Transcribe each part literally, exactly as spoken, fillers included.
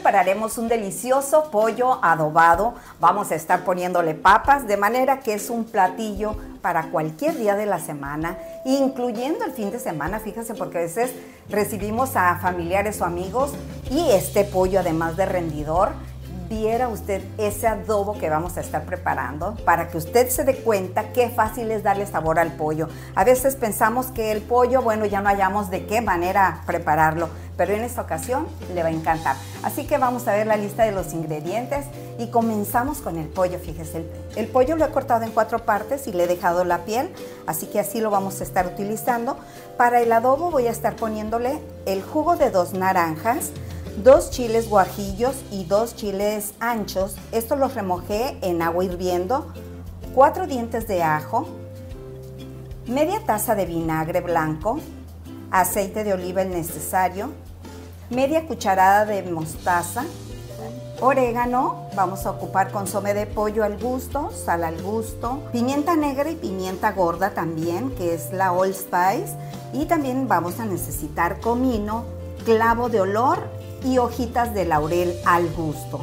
prepararemos un delicioso pollo adobado. Vamos a estar poniéndole papas, de manera que es un platillo para cualquier día de la semana, incluyendo el fin de semana. Fíjense, porque a veces recibimos a familiares o amigos y este pollo, además de rendidor, viera usted ese adobo que vamos a estar preparando para que usted se dé cuenta qué fácil es darle sabor al pollo. A veces pensamos que el pollo, bueno, ya no hallamos de qué manera prepararlo, pero en esta ocasión le va a encantar. Así que vamos a ver la lista de los ingredientes y comenzamos con el pollo. Fíjese, el, el pollo lo he cortado en cuatro partes y le he dejado la piel, así que así lo vamos a estar utilizando. Para el adobo voy a estar poniéndole el jugo de dos naranjas, dos chiles guajillos y dos chiles anchos. Estos los remojé en agua hirviendo, cuatro dientes de ajo, media taza de vinagre blanco, aceite de oliva el necesario, media cucharada de mostaza, orégano, vamos a ocupar consomé de pollo al gusto, sal al gusto, pimienta negra y pimienta gorda también, que es la All Spice, y también vamos a necesitar comino, clavo de olor y hojitas de laurel al gusto.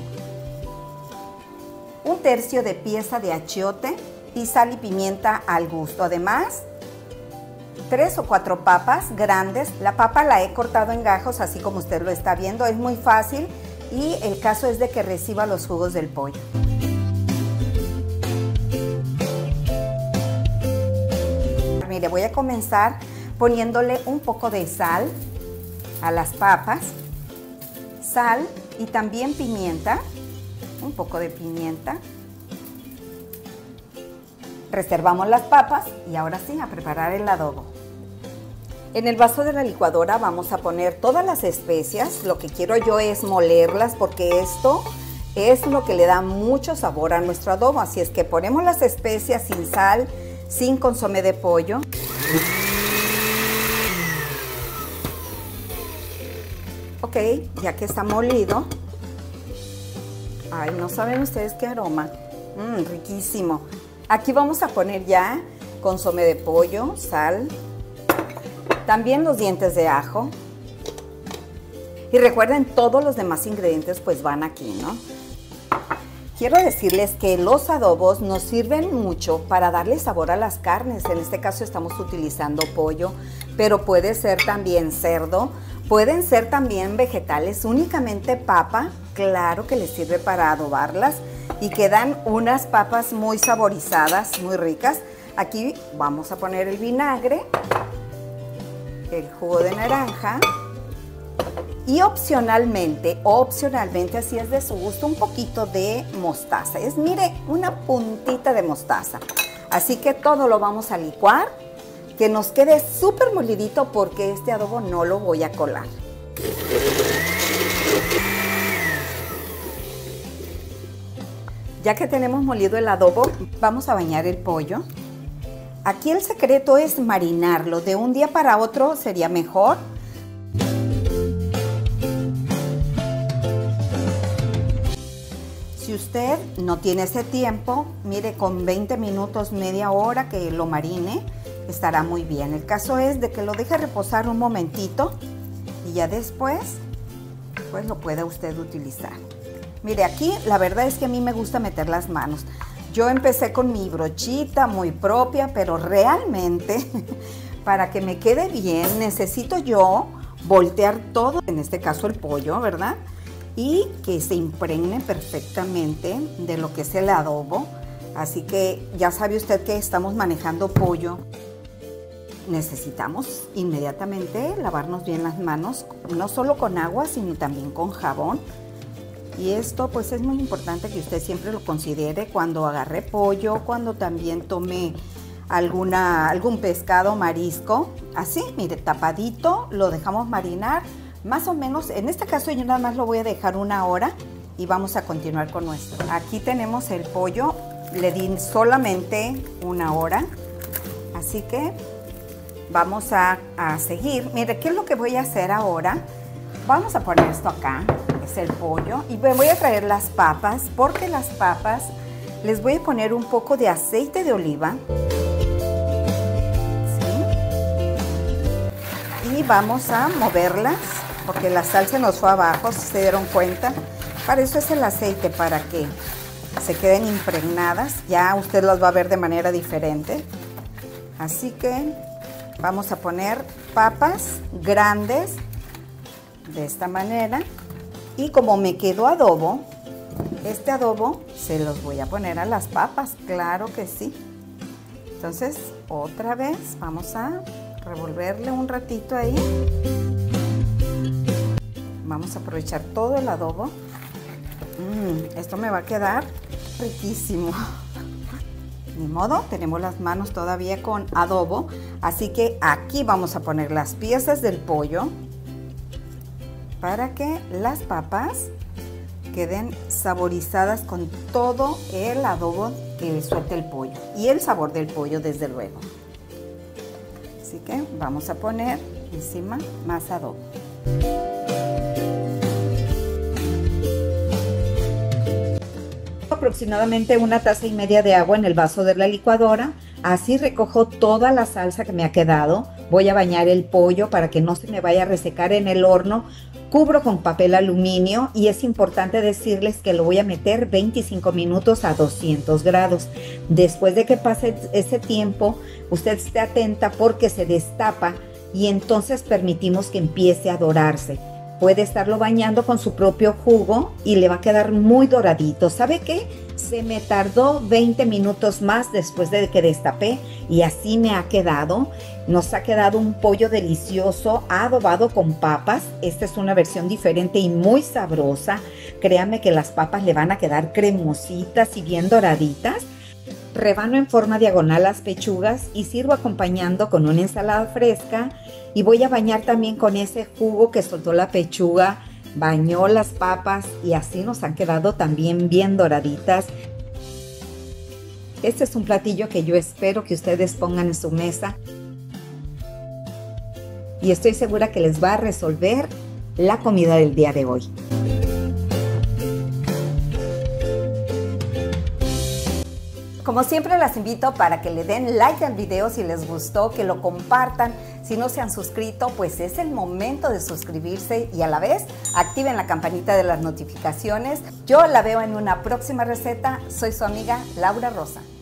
Un tercio de pieza de achiote y sal y pimienta al gusto. Además, tres o cuatro papas grandes. La papa la he cortado en gajos, así como usted lo está viendo. Es muy fácil y el caso es de que reciba los jugos del pollo. Mire, voy a comenzar poniéndole un poco de sal a las papas. Sal y también pimienta, un poco de pimienta. Reservamos las papas y ahora sí, a preparar el adobo. En el vaso de la licuadora vamos a poner todas las especias. Lo que quiero yo es molerlas porque esto es lo que le da mucho sabor a nuestro adobo. Así es que ponemos las especias sin sal, sin consomé de pollo. Ok, ya que está molido. Ay, no saben ustedes qué aroma. Mmm, riquísimo. Aquí vamos a poner ya consomé de pollo, sal, también los dientes de ajo. Y recuerden, todos los demás ingredientes pues van aquí, ¿no? Quiero decirles que los adobos nos sirven mucho para darle sabor a las carnes. En este caso estamos utilizando pollo, pero puede ser también cerdo. Pueden ser también vegetales, únicamente papa, claro que les sirve para adobarlas y quedan unas papas muy saborizadas, muy ricas. Aquí vamos a poner el vinagre, el jugo de naranja y opcionalmente, opcionalmente, así es de su gusto, un poquito de mostaza. Es, mire, una puntita de mostaza. Así que todo lo vamos a licuar. Que nos quede súper molidito porque este adobo no lo voy a colar. Ya que tenemos molido el adobo, vamos a bañar el pollo. Aquí el secreto es marinarlo. De un día para otro sería mejor. Si usted no tiene ese tiempo, mire, con veinte minutos, media hora que lo marine, estará muy bien. El caso es de que lo deje reposar un momentito y ya después pues lo pueda usted utilizar. Mire, aquí la verdad es que a mí me gusta meter las manos. Yo empecé con mi brochita muy propia, pero realmente para que me quede bien necesito yo voltear todo, en este caso el pollo, ¿verdad? Y que se impregne perfectamente de lo que es el adobo. Así que ya sabe usted que estamos manejando pollo. Necesitamos inmediatamente lavarnos bien las manos, no solo con agua, sino también con jabón. Y esto pues es muy importante que usted siempre lo considere cuando agarre pollo, cuando también tome alguna, algún pescado, marisco. Así, mire, tapadito, lo dejamos marinar. Más o menos, en este caso yo nada más lo voy a dejar una hora y vamos a continuar con nuestro. Aquí tenemos el pollo, le di solamente una hora, así que vamos a, a seguir. Mire, ¿qué es lo que voy a hacer ahora? Vamos a poner esto acá, es el pollo, y me voy a traer las papas, porque las papas les voy a poner un poco de aceite de oliva. ¿Sí? Y vamos a moverlas, porque la sal se nos fue abajo, si se dieron cuenta. Para eso es el aceite, para que se queden impregnadas. Ya usted las va a ver de manera diferente. Así que vamos a poner papas grandes de esta manera. Y como me quedó adobo, este adobo se los voy a poner a las papas, claro que sí. Entonces, otra vez vamos a revolverle un ratito ahí. Vamos a aprovechar todo el adobo. Mm, esto me va a quedar riquísimo. Ni modo, tenemos las manos todavía con adobo, así que aquí vamos a poner las piezas del pollo para que las papas queden saborizadas con todo el adobo que suelta el pollo y el sabor del pollo, desde luego. Así que vamos a poner encima más adobo. Aproximadamente una taza y media de agua en el vaso de la licuadora. Así recojo toda la salsa que me ha quedado. Voy a bañar el pollo para que no se me vaya a resecar en el horno. Cubro con papel aluminio y es importante decirles que lo voy a meter veinticinco minutos a doscientos grados. Después de que pase ese tiempo, usted esté atenta porque se destapa y entonces permitimos que empiece a dorarse. Puede estarlo bañando con su propio jugo y le va a quedar muy doradito. ¿Sabe qué? Se me tardó veinte minutos más después de que destapé y así me ha quedado. Nos ha quedado un pollo delicioso adobado con papas. Esta es una versión diferente y muy sabrosa. Créanme que las papas le van a quedar cremositas y bien doraditas. Rebano en forma diagonal las pechugas y sirvo acompañando con una ensalada fresca. Y voy a bañar también con ese jugo que soltó la pechuga, bañó las papas y así nos han quedado también bien doraditas. Este es un platillo que yo espero que ustedes pongan en su mesa. Y estoy segura que les va a resolver la comida del día de hoy. Como siempre las invito para que le den like al video si les gustó, que lo compartan. Si no se han suscrito, pues es el momento de suscribirse y a la vez activen la campanita de las notificaciones. Yo la veo en una próxima receta. Soy su amiga Laura Rosa.